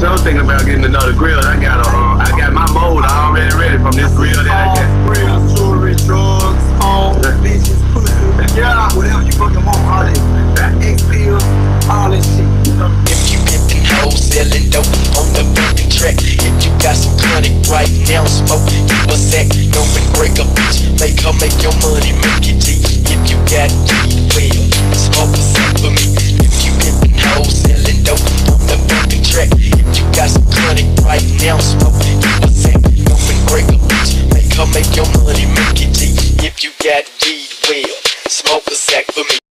was thinking about getting another grill. I got my mold already ready from this grill that I got. Grill, jewelry, drugs, home, bitches, pussy, yeah, whatever you fucking want, all that. X pills, all that shit. If you pimpin' hoes, selling dope on the fucking track. If you got some chronic right now, smoke you a sack. Go and break a bitch, make her make your money, make it G. If you got weed, well, smoke a sack for me. If you pimpin' hoes, selling dope on the fucking track. If you got some chronic right now, smoke you a sack. Go and break a bitch, make her make your money, make it G. If you got weed, well, smoke a sack for me.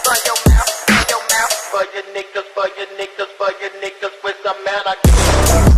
For your niggas with some man,